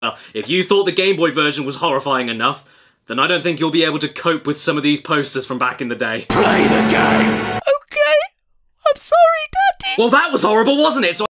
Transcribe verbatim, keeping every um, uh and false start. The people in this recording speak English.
Well, if you thought the Game Boy version was horrifying enough, then I don't think you'll be able to cope with some of these posters from back in the day. Play the game! Okay, I'm sorry, Daddy. Well, that was horrible, wasn't it? So